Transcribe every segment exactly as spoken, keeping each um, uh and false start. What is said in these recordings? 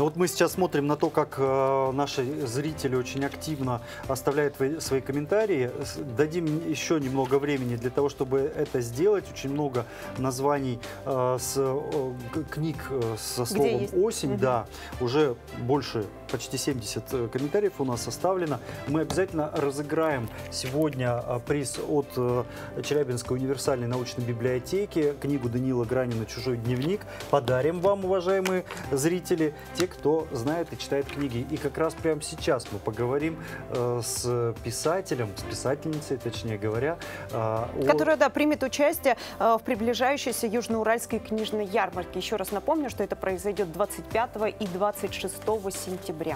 Ну вот мы сейчас смотрим на то, как э, наши зрители очень активно оставляют свои комментарии. Дадим еще немного времени для того, чтобы это сделать. Очень много названий э, с, э, книг э, со словом «осень». Угу. Да, уже больше, почти семьдесят комментариев у нас составлено. Мы обязательно разыграем сегодня приз от э, Челябинской универсальной научной библиотеки, книгу Даниила Гранина «Чужой дневник». Подарим вам, уважаемые зрители, те, кто знает и читает книги. И как раз прямо сейчас мы поговорим э, с писателем, с писательницей, точнее говоря. Э, Которая, о... да, примет участие э, в приближающейся Южноуральской книжной ярмарке. Еще раз напомню, что это произойдет двадцать пятого и двадцать шестого сентября.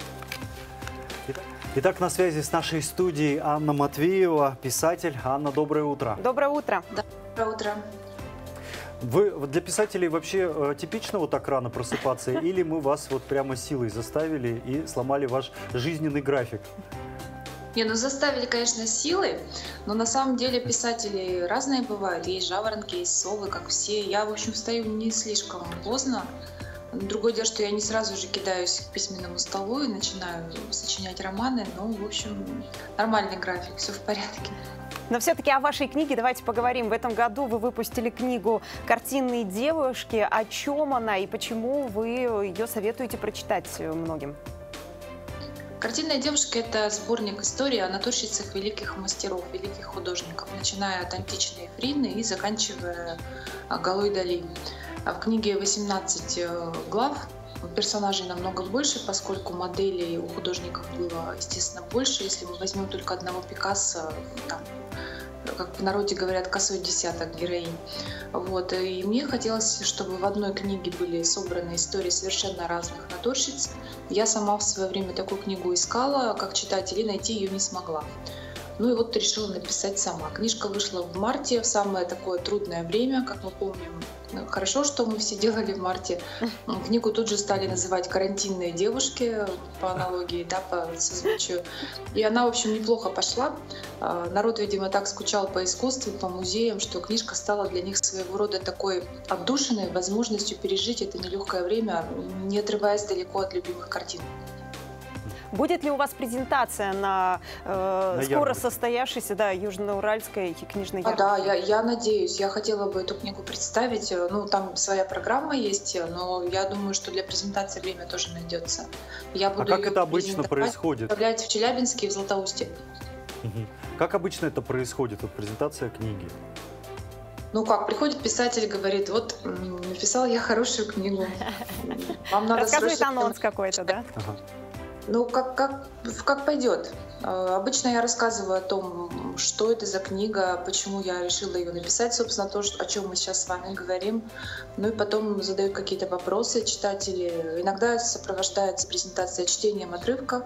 Итак, на связи с нашей студией Анна Матвеева, писатель. Анна, доброе утро. Доброе утро. Доброе утро. Вы для писателей вообще э, типично вот так рано просыпаться, или мы вас вот прямо силой заставили и сломали ваш жизненный график? Не, ну заставили, конечно, силой, но на самом деле писатели разные бывают. Есть жаворонки, есть совы, как все. Я, в общем, встаю не слишком поздно. Другое дело, что я не сразу же кидаюсь к письменному столу и начинаю сочинять романы, но, в общем, нормальный график, все в порядке. Но все-таки о вашей книге давайте поговорим. В этом году вы выпустили книгу «Картинные девушки». О чем она и почему вы ее советуете прочитать многим? «Картинная девушка» — это сборник историй о натурщицах великих мастеров, великих художников, начиная от античной Фрины и заканчивая Галой Дали. В книге восемнадцать глав, персонажей намного больше, поскольку моделей у художников было, естественно, больше. Если мы возьмем только одного Пикассо, там, как в народе говорят, косой десяток героинь. Вот. И мне хотелось, чтобы в одной книге были собраны истории совершенно разных натурщиц. Я сама в свое время такую книгу искала, как читатель, и найти ее не смогла. Ну и вот решила написать сама. Книжка вышла в марте, в самое такое трудное время, как мы помним. Хорошо, что мы все делали в марте. Книгу тут же стали называть «Карантинные девушки» по аналогии, да, по созвучию. И она, в общем, неплохо пошла. Народ, видимо, так скучал по искусству, по музеям, что книжка стала для них своего рода такой отдушиной, возможностью пережить это нелегкое время, не отрываясь далеко от любимых картин. Будет ли у вас презентация на, э, на скоро состоявшейся, да, Южноуральской книжной ярмарке? А, да, я, я надеюсь. Я хотела бы эту книгу представить. Ну, там своя программа есть, но я думаю, что для презентации время тоже найдется. Я буду а как это обычно происходит? Представлять в Челябинске и в Златоусте. Угу. Как обычно это происходит, вот презентация книги? Ну как, приходит писатель, говорит, вот написал я хорошую книгу. Вам надо рассказывает анонс какой-то, да? Ага. Ну, как, как, как пойдет. Обычно я рассказываю о том, что это за книга, почему я решила ее написать, собственно, то, о чем мы сейчас с вами говорим. Ну и потом задают какие-то вопросы читатели. Иногда сопровождается презентация чтением отрывка,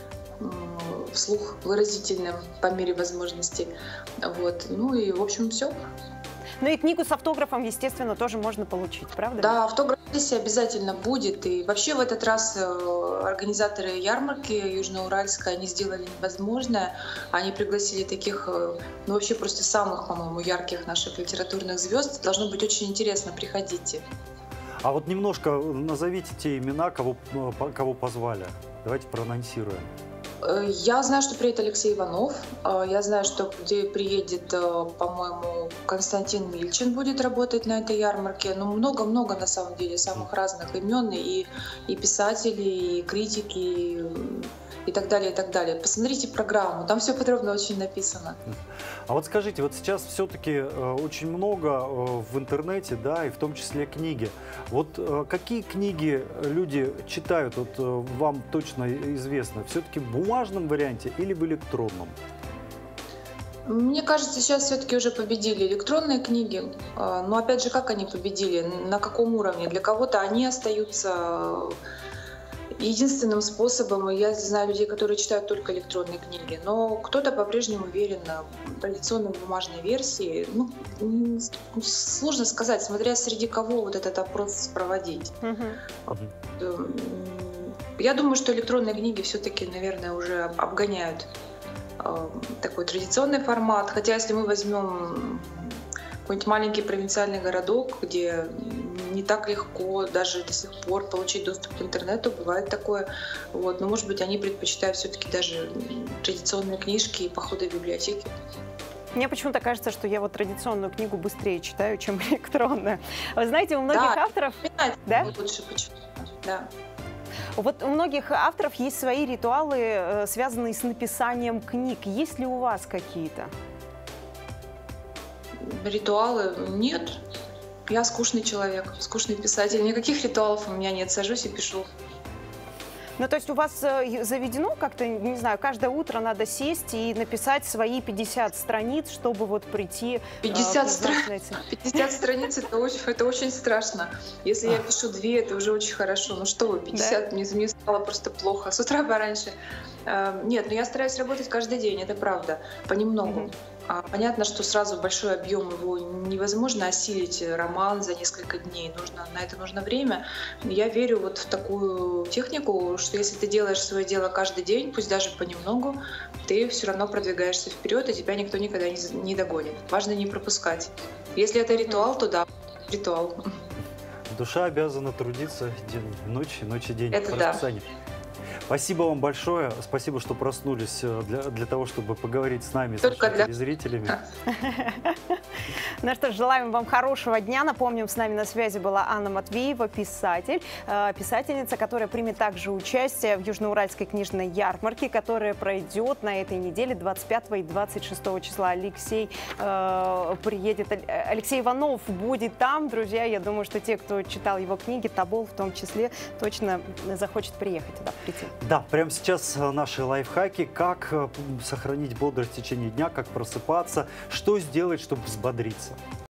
вслух выразительным по мере возможностей. Вот. Ну и, в общем, все. Ну и книгу с автографом, естественно, тоже можно получить, правда? Да, автограф-сессия обязательно будет. И вообще в этот раз организаторы ярмарки Южноуральской, они сделали невозможное. Они пригласили таких, ну вообще просто самых, по-моему, ярких наших литературных звезд. Должно быть очень интересно, приходите. А вот немножко назовите те имена, кого, кого позвали. Давайте проанонсируем. Я знаю, что приедет Алексей Иванов, я знаю, что где приедет, по-моему, Константин Мильчин будет работать на этой ярмарке. Ну, много-много, на самом деле, самых разных имен, и, и писатели, и критики, и, и так далее, и так далее. Посмотрите программу, там все подробно очень написано. А вот скажите, вот сейчас все-таки э, очень много э, в интернете, да, и в том числе книги. Вот э, какие книги люди читают, вот э, вам точно известно, все-таки в бумажном варианте или в электронном? Мне кажется, сейчас все-таки уже победили электронные книги. Но опять же, как они победили, на каком уровне? Для кого-то они остаются единственным способом. Я знаю людей, которые читают только электронные книги, но кто-то по-прежнему верен на традиционной бумажной версии. Ну, сложно сказать, смотря среди кого вот этот опрос проводить. Mm-hmm. Я думаю, что электронные книги все-таки, наверное, уже обгоняют э, такой традиционный формат. Хотя, если мы возьмем какой-нибудь маленький провинциальный городок, где не так легко даже до сих пор получить доступ к интернету, бывает такое. Вот. Но, может быть, они предпочитают все-таки даже традиционные книжки и походы в библиотеки. Мне почему-то кажется, что я вот традиционную книгу быстрее читаю, чем электронную. Вы знаете, у многих Да, авторов... Да? Лучше почему? Да. Вот у многих авторов есть свои ритуалы, связанные с написанием книг. Есть ли у вас какие-то? Ритуалы нет. Я скучный человек, скучный писатель. Никаких ритуалов у меня нет. Сажусь и пишу. Ну, то есть у вас заведено как-то, не знаю, каждое утро надо сесть и написать свои пятьдесят страниц, чтобы вот прийти... пятьдесят, стра... пятьдесят страниц это очень, это очень страшно. Если я пишу две, это уже очень хорошо. Ну что вы, пятьдесят, да? мне, мне стало просто плохо. С утра пораньше. Нет, но я стараюсь работать каждый день, это правда, понемногу. Mm-hmm. Понятно, что сразу большой объем его невозможно осилить, роман за несколько дней, нужно, на это нужно время. Я верю вот в такую технику, что если ты делаешь свое дело каждый день, пусть даже понемногу, ты все равно продвигаешься вперед, и тебя никто никогда не, не догонит. Важно не пропускать. Если это ритуал, то да, ритуал. Душа обязана трудиться день, ночь, ночь и день. Это да. Спасибо вам большое. Спасибо, что проснулись для, для того, чтобы поговорить с нами, Только с нашими для... телезрителями. Ну что ж, желаем вам хорошего дня. Напомним, с нами на связи была Анна Матвеева, писатель, писательница, которая примет также участие в Южноуральской книжной ярмарке, которая пройдет на этой неделе двадцать пятого и двадцать шестого числа. Алексей э, приедет, Алексей Иванов будет там. Друзья, я думаю, что те, кто читал его книги, Тобол в том числе, точно захочет приехать туда, прийти. Да, прямо сейчас наши лайфхаки, как сохранить бодрость в течение дня, как просыпаться, что сделать, чтобы взбодриться.